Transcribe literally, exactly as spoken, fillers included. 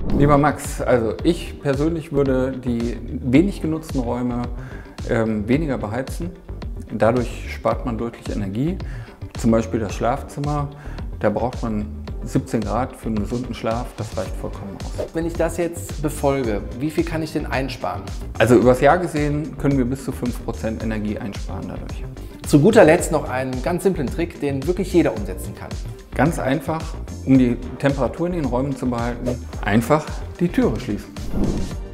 Lieber Max, also ich persönlich würde die wenig genutzten Räume ähm, weniger beheizen. Dadurch spart man deutlich Energie. Zum Beispiel das Schlafzimmer, da braucht man siebzehn Grad für einen gesunden Schlaf, das reicht vollkommen aus. Wenn ich das jetzt befolge, wie viel kann ich denn einsparen? Also übers Jahr gesehen können wir bis zu fünf Prozent Energie einsparen dadurch. Zu guter Letzt noch einen ganz simplen Trick, den wirklich jeder umsetzen kann. Ganz einfach, um die Temperatur in den Räumen zu behalten, einfach die Türe schließen.